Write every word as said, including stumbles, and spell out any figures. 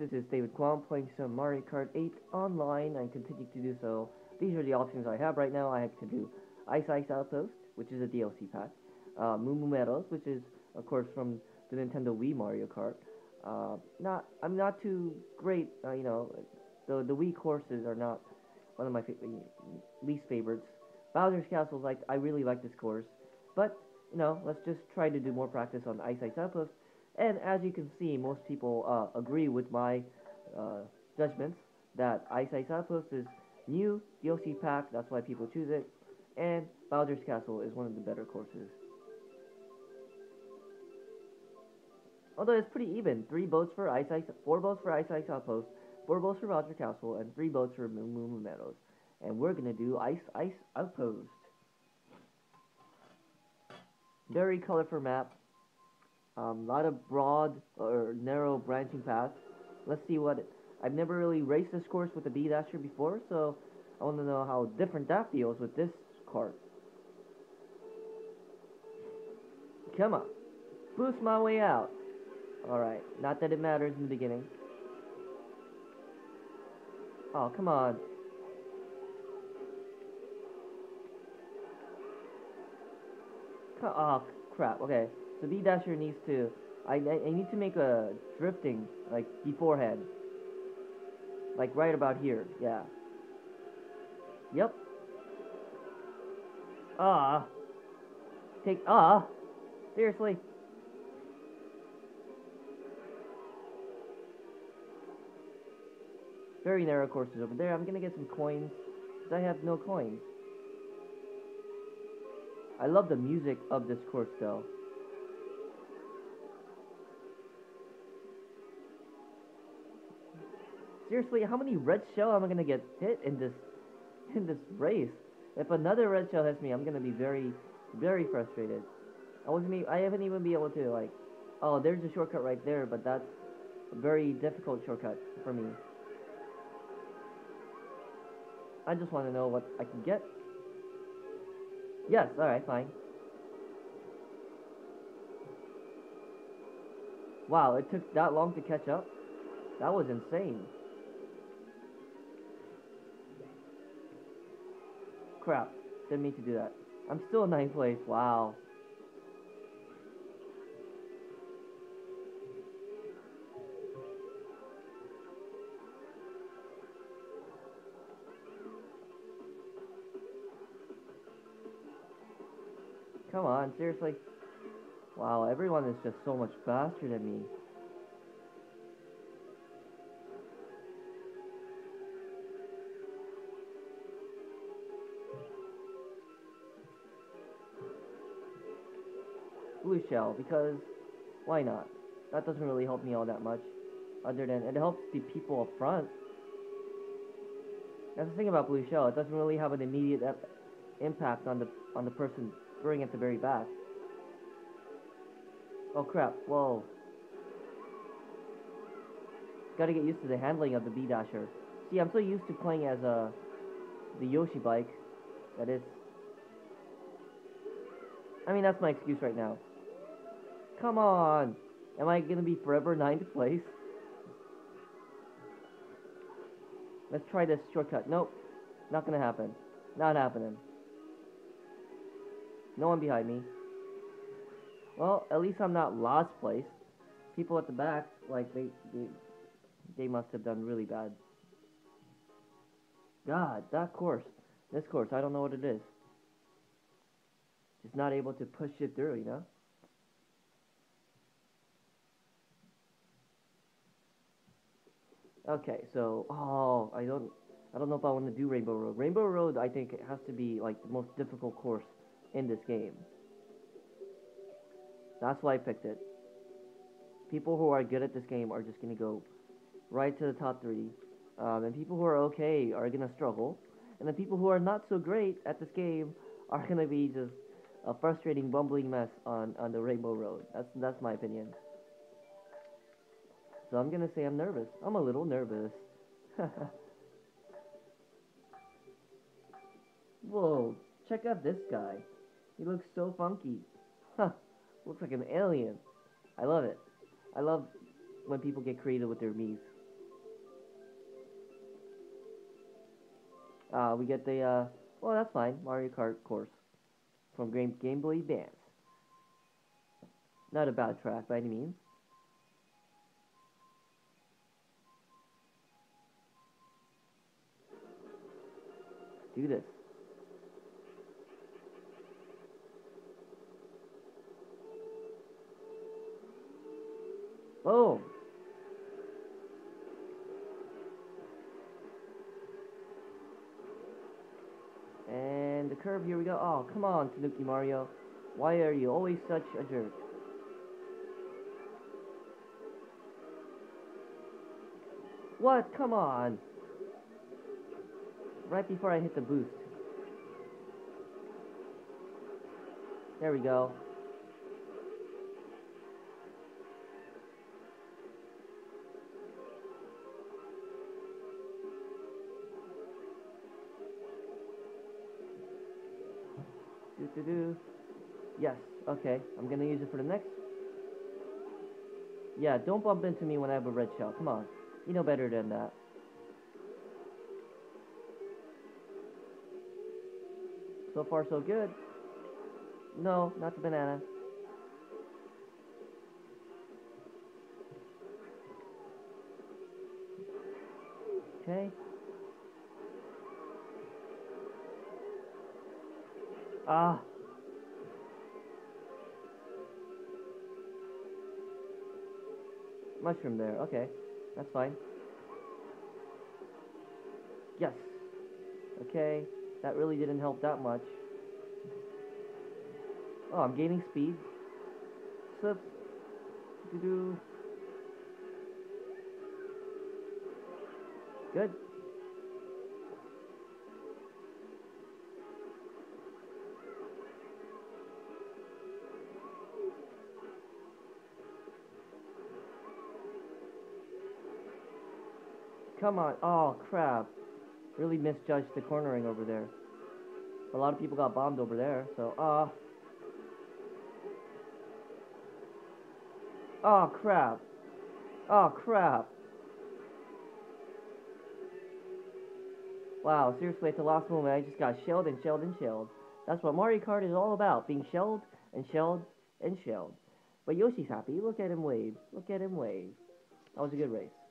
This is David Kwam playing some Mario Kart eight online and continue to do so. These are the options I have right now. I can do Ice Ice Outpost, which is a D L C pack, uh, Moo Moo Meadows, which is of course from the Nintendo Wii Mario Kart. Uh, not I'm not too great, uh, you know, the the Wii courses are not one of my fa- least favorites. Bowser's Castle, like I really like this course, but you know, let's just try to do more practice on Ice Ice Outpost. And as you can see, most people uh, agree with my uh, judgments that Ice Ice Outpost is new D L C pack. That's why people choose it. And Bowser's Castle is one of the better courses. Although it's pretty even. Three votes for Ice Ice, four votes for Ice Ice Outpost, four votes for Bowser Castle, and three votes for Moo Moo Meadows. And we're gonna do Ice Ice Outpost. Very colorful map. A um, lot of broad or narrow branching paths. Let's see what it, I've never really raced this course with a B Dasher before, so I want to know how different that feels with this kart. Come on, boost my way out. Alright, not that it matters in the beginning. Oh, come on. Oh, crap, okay. So B Dasher needs to, I, I, I need to make a drifting, like, beforehand. Like, right about here, yeah. Yep. Ah. Take, ah. Seriously. Very narrow courses over there. I'm gonna get some coins, because I have no coins. I love the music of this course, though. Seriously, how many red shell am I gonna get hit in this in this race? If another red shell hits me, I'm gonna be very, very frustrated. I wasn't. I haven't even be able to like. Oh, there's a shortcut right there, but that's a very difficult shortcut for me. I just want to know what I can get. Yes. All right. Fine. Wow, it took that long to catch up. That was insane. Crap. Didn't mean to do that. I'm still in ninth place. Wow. Come on, seriously. Wow, everyone is just so much faster than me. Blue shell, because why not? That doesn't really help me all that much. Other than it helps the people up front. That's the thing about blue shell. It doesn't really have an immediate impact on the on the person throwing at the very back. Oh crap! Whoa! Gotta get used to the handling of the B Dasher. See, I'm so used to playing as a the Yoshi bike. That is. I mean, that's my excuse right now. Come on! Am I gonna be forever ninth place? Let's try this shortcut. Nope. Not gonna happen. Not happening. No one behind me. Well, at least I'm not last place. People at the back, like, they, they, they must have done really bad. God, that course. This course, I don't know what it is. Just not able to push it through, you know? Okay, so, oh, I don't, I don't know if I want to do Rainbow Road. Rainbow Road, I think it has to be, like, the most difficult course in this game. That's why I picked it. People who are good at this game are just going to go right to the top three. Um, and people who are okay are going to struggle. And the people who are not so great at this game are going to be just a frustrating, bumbling mess on, on the Rainbow Road. That's, that's my opinion. So I'm going to say I'm nervous. I'm a little nervous. Whoa, check out this guy. He looks so funky. Huh, looks like an alien. I love it. I love when people get creative with their Miis. Uh, we get the, uh, well, that's fine. Mario Kart course from Game, Game Boy Advance. Not a bad track by any means. Let's do this. Oh! And the curve, here we go. Oh, come on, Tanuki Mario. Why are you always such a jerk? What? Come on. Right before I hit the boost. There we go. Do do do. Yes. Okay. I'm gonna use it for the next. Yeah. Don't bump into me when I have a red shell. Come on. You know better than that. So far, so good. No, not the banana. Okay. Ah. Mushroom there. Okay. That's fine. Yes. Okay. That really didn't help that much. Oh, I'm gaining speed. Slip. Do do. Good. Come on. Oh, crap. Really misjudged the cornering over there. A lot of people got bombed over there, so, uh... Oh, crap. Oh, crap. Wow, seriously, at the last moment, I just got shelled and shelled and shelled. That's what Mario Kart is all about, being shelled and shelled and shelled. But Yoshi's happy. Look at him wave. Look at him wave. That was a good race.